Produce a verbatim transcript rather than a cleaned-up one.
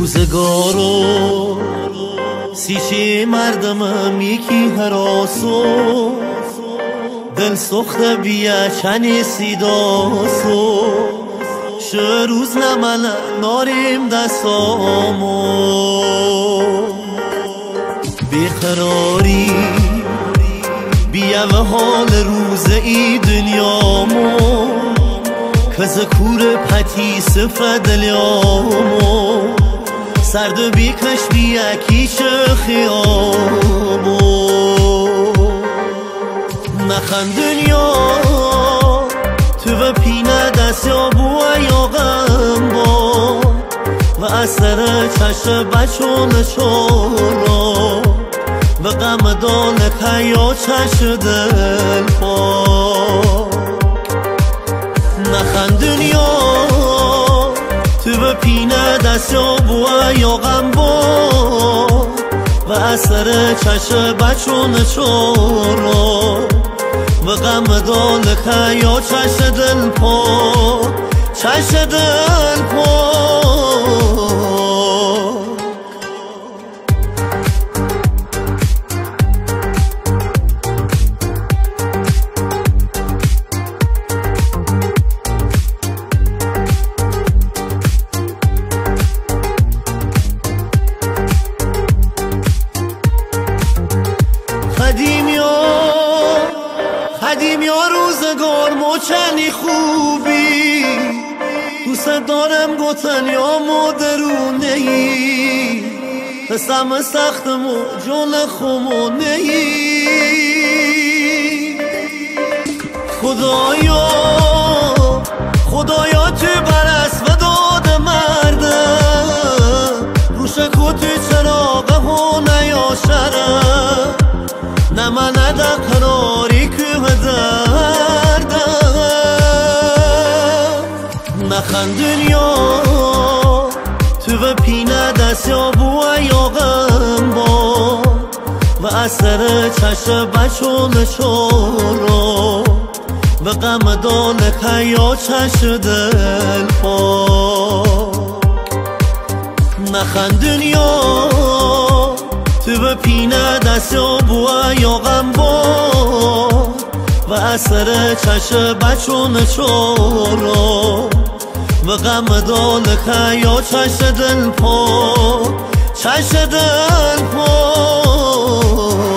روزگارو سیچی مردمم یکی هراسو دل سخت بیا چنی سیداسو شه روز نمالا ناریم دستامو بیقراری بیا و حال روز ای دنیامو کز کور پتی صفر دلیامو سرد بیکش بیا کیش خیامو نخن دنیا تو و پینه دست یا بوا یا غم با و اثر چشم بچون چورا و غم دانه یا چشم دل پا نخن دنیا تو و پینه دست یا بوا یا غم با و اثر چشم بچون چورا و غم دانه یا چشم دل پا چشم دل پا قدیم یا قدیم یا روزگار موچنی خوبی دوست دارم گوتن یا مادرونه ای قسم سختم و جون خمونه ای خدایا خدایا تو برس و داد مردم روش کتی چراغه ها نیاشرم نه من دا قراری که دردم نخن دنیا تو و پینه دست یا بوا یا غم با و اثر چشم بچون چورا و غم دانه یا چشم دل پا نخن دنیا تو به پینه دست یا بوا یا غم با و اثر چشم بچون چورا و غم دانه یا چشم دل پا چشم دل پا